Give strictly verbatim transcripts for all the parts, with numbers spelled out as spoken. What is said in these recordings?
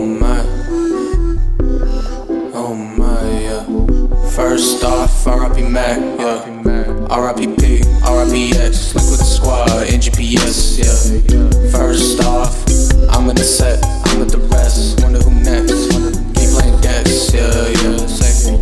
my, oh my, yeah. First off, R I P Mac, yeah. R I P P, R I P X, Liquid Squad, N G P S, yeah. First off, I'm in the set, I'm with the rest. Wonder who next, keep playing decks, yeah, yeah. Second,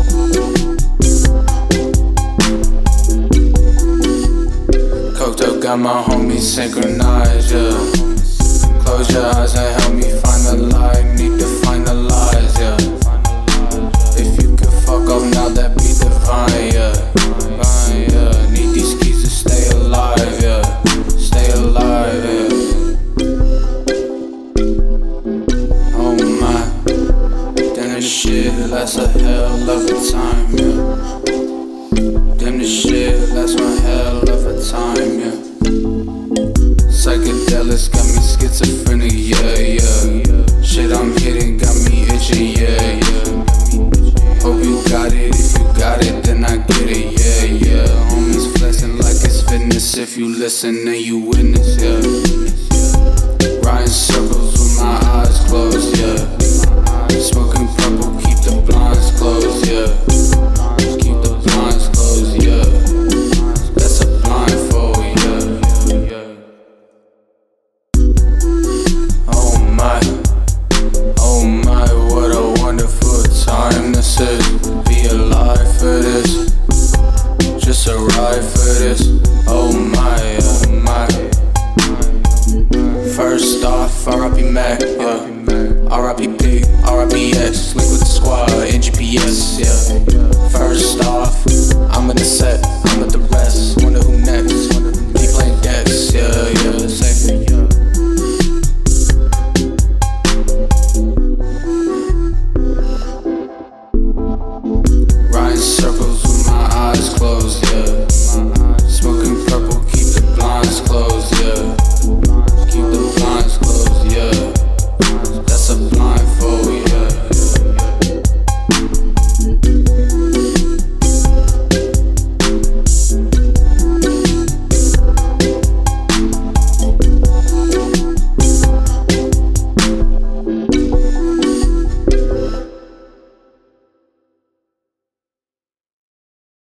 coked up, got my homies synchronized, yeah. Close your eyes and help me find the light. Need to find the lies, yeah. If you could fuck off now, that'd be divine, yeah. Divine, yeah. Need these keys to stay alive, yeah. Stay alive, yeah. Oh my, damn this shit lasts a hell of a time, yeah. Damn this shit lasts one hell of a time, yeah. Psychedelics got me schizophrenic, yeah, yeah. Shit I'm hitting got me itching, yeah, yeah. Hope you got it, if you got it, then I get it, yeah, yeah. Homies flexing like it's fitness, if you listen and you witness, yeah. Riding circles with my eyes closed, yeah. Smoking purple, keep the blinds closed, yeah. Keep the blinds closed, yeah. That's a blindfold, yeah, yeah. Oh my, oh my, what a wonderful time this is. Be alive for this, just a ride for this. Oh my, oh my. First off, R I P Mac, yeah. R I P P, R I P X, Liquid Squad, N G P S, yeah. First off, I'm in the set, I'm with the rest. Wonder who next, keep playing decks, yeah, yeah.